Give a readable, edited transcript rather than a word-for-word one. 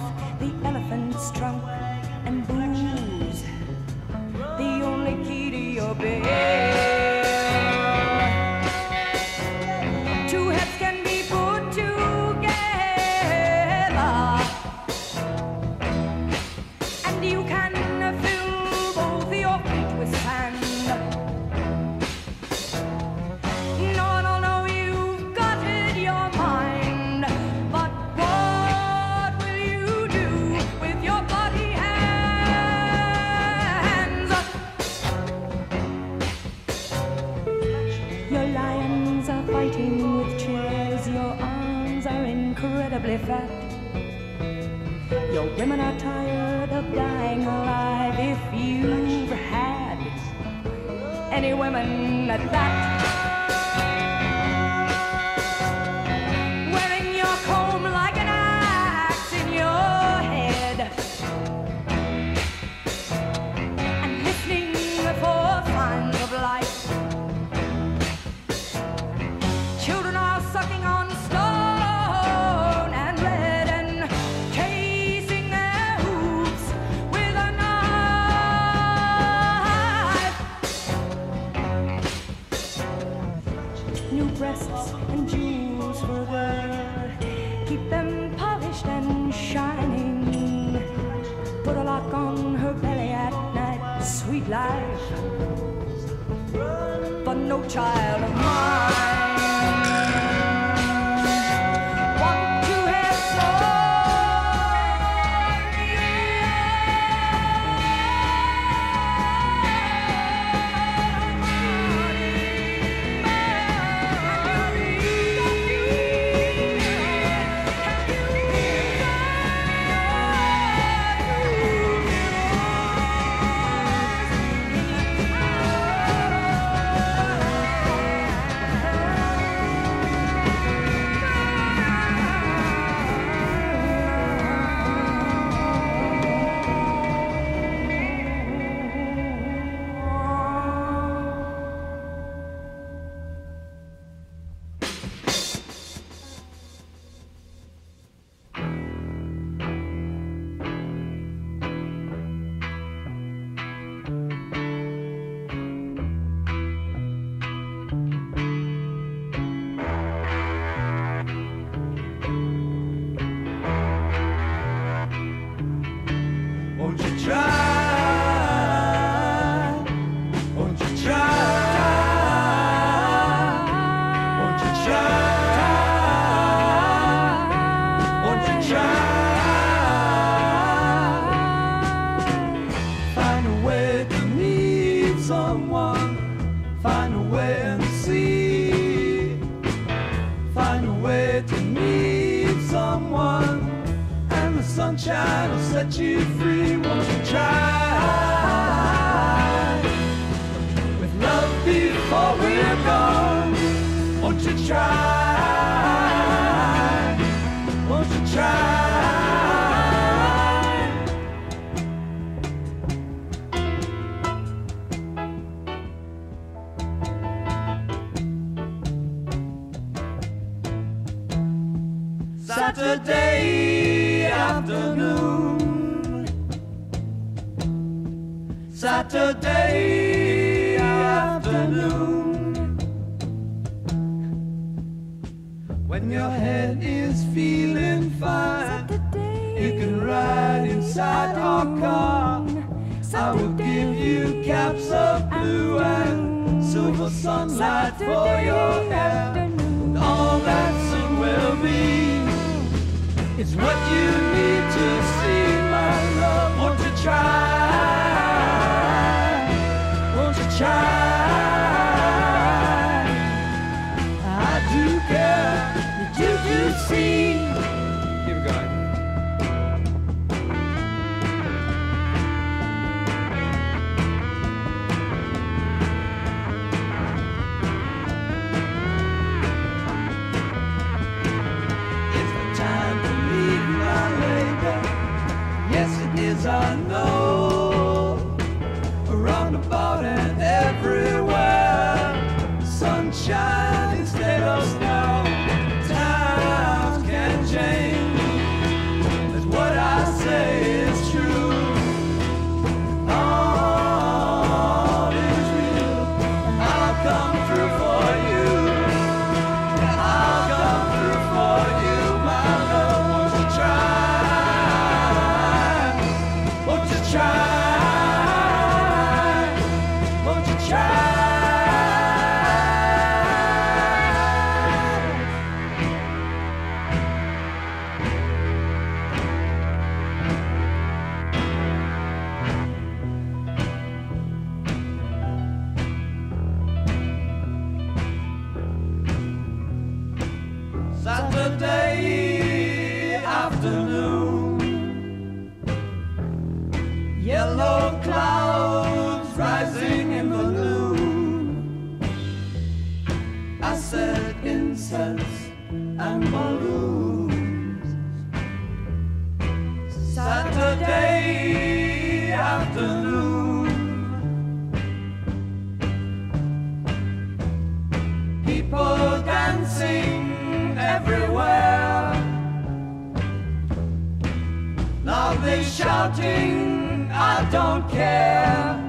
the elephant's trunk and booze, the only key to your bed. Two heads can be put together, and you can fill both your feet with sand. No, no, no, you've got it in your mind, but what will you do with your body hands? Your lions are fighting with chairs, your arms are incredibly fat. Your women are tired of dying alive, if you've had any women at that. Wearing your comb like an axe in your head, and listening for signs of life. Children are sucking on stone and bread and casing their hooves with a knife. New breasts and jewels for a girl, keep them polished and shining. Put a lock on her belly at night, sweet life, but no child of mine. Sunshine will set you free. Won't you try with love before we're gone? Won't you try? Won't you try? Saturday afternoon, Saturday afternoon, when your head is feeling fine, you can ride inside our car. I will give you caps of blue and silver sunlight for your hair, and all that soon will be. It's what you need to see, my love. Won't you try? Won't you try? I do care that you do see. Keep it going. It's the time to leave my labor. Saturday afternoon. People dancing everywhere. Now they shouting, I don't care.